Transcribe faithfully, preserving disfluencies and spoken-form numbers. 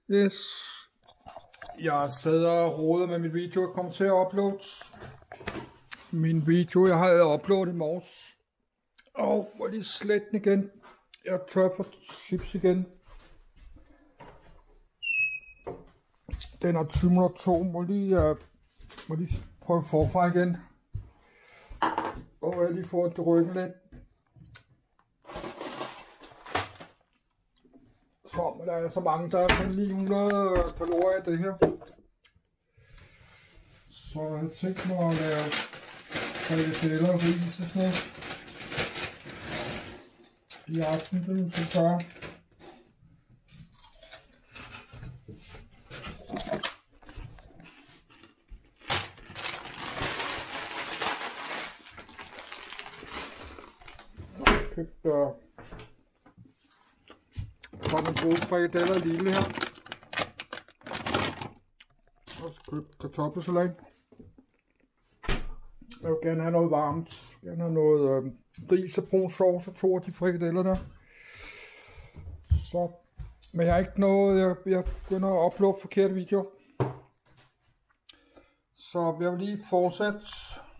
Yes. Jeg sidder og roder med min video, jeg kommer til at uploade. Min video, jeg har uploadet i morges. Og hvor er de slet igen. Jeg er tør for chips igen. Den er tyve minutter to. Må lige, uh, må lige prøve forfra igen. Og jeg lige får det ryggen lidt. Så men der er så mange, der er sådan ni hundrede kalorier i det her. Så jeg tænkte mig at lave frikadeller og ris og sådan noget i aften, det vil så gøre. Jeg købte uh, kommer gode frikadeller lille her. Og så købte kartoffelsalat. Jeg vil gerne have noget varmt. Jeg vil gerne have noget øh, ris og brun sovs og to af de frikadeller der. Så, men jeg har ikke noget, jeg, jeg begynder at uploade forkerte videoer. Så jeg vil lige fortsætte